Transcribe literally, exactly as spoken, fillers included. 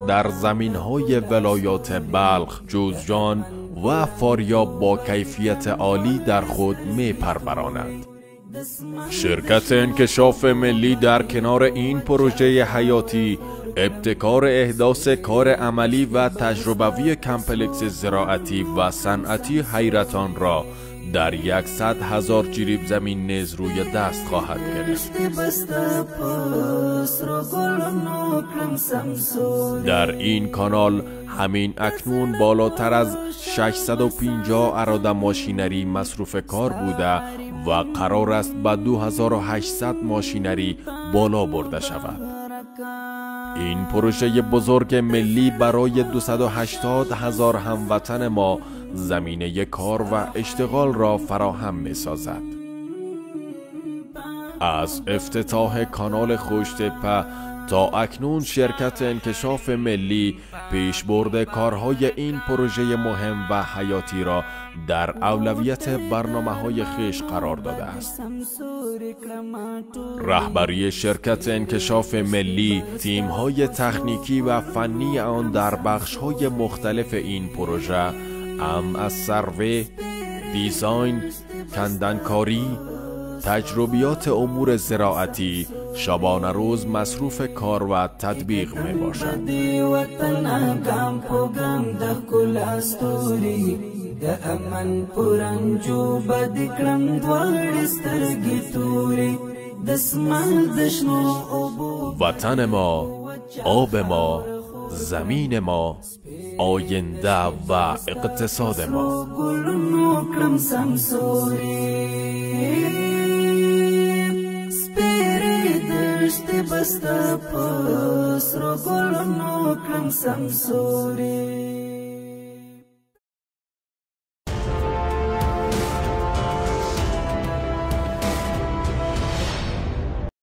در زمین‌های ولایات بلخ، جوزجان و فاریاب با کیفیت عالی در خود می‌پروراند. شرکت انکشاف ملی در کنار این پروژه حیاتی ابتکار احداث کار عملی و تجربوی کمپلکس زراعتی و صنعتی حیرتان را در یکصد هزار جریب زمین نیز روی دست خواهد گرفت. در این کانال همین اکنون بالاتر از ششصد و پنجاه اراده ماشینری مصروف کار بوده و قرار است به دو هزار و هشتصد ماشینری بالا برده شود. این پروژه بزرگ ملی برای دویست و هشتاد هزار هموطن ما زمینه کار و اشتغال را فراهم می سازد. از افتتاح کانال خوشتپه تا اکنون شرکت انکشاف ملی پیشبرد کارهای این پروژه مهم و حیاتی را در اولویت برنامه‌های خویش قرار داده است. رهبری شرکت انکشاف ملی تیم‌های تکنیکی و فنی آن در بخش‌های مختلف این پروژه ام از سروی، دیزاین، کندنکاری، تجربیات امور زراعتی شبانه روز مصروف کار و تطبیق می باشد. وطن ما، آب ما، زمین ما، آینده و اقتصاد ما. بستا پس رو گلنو کلم سمسوری